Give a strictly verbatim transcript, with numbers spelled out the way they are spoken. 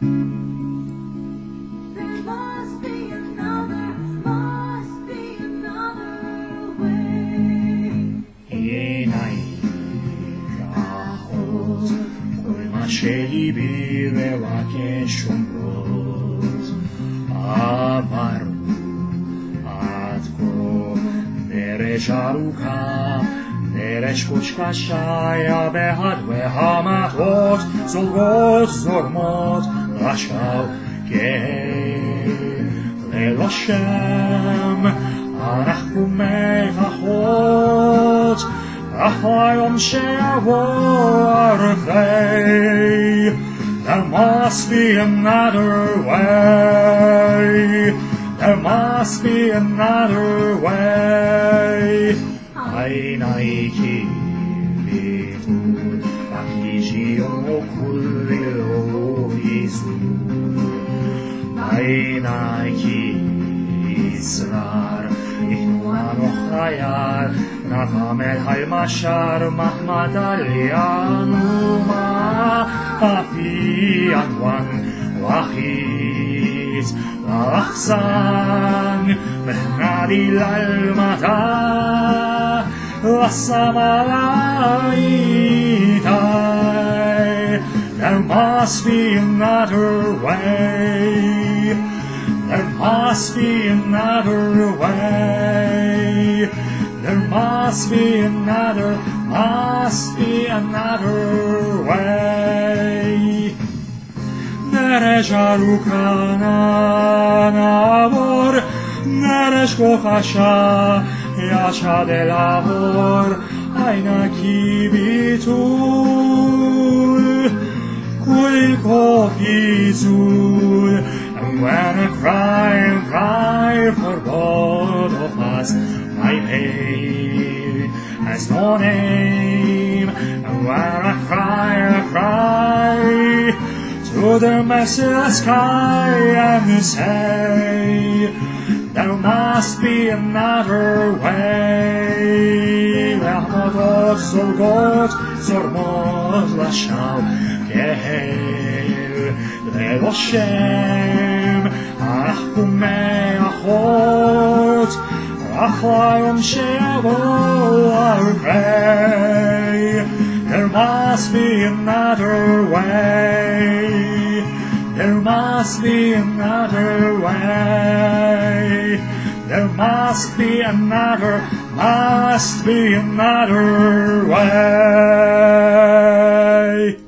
There must be another, must be another way. עיניי רעות, כל מה שליבי מבקש אומרות, עברנו עד כה דרך ארוכה, דרך קשה יבהד והמטות זולגות זורמות לשווא ללא שם אנחנו מחכות אך היום שיבוא אחרי. There must be another way. There must be another way. עיניי כיבדו, רק ישירו כולו איזון. עיניי כיצרר, יתנוע נוחייל, נתמל המשר, מחמד עלינו מה, אבי ענוון וחיץ, ואחסן, ונדי ללמדה. La Samalaita. There must be another way. There must be another way. There must be another, must be another way. Neresh arukana navor, neresh kochasha. Yasha de labor, aina kibitul, kul kofizul. And when I cry and cry for both of us, my pain has no name. And when I cry and cry to the merciless sky and say, there must be another way. L'amodot zolgot zormot lashal kehel lelo shem אנחנו מאחות אך ליום שיבוא אחרי. There must be another way. There must be another way. There must be another, must be another way.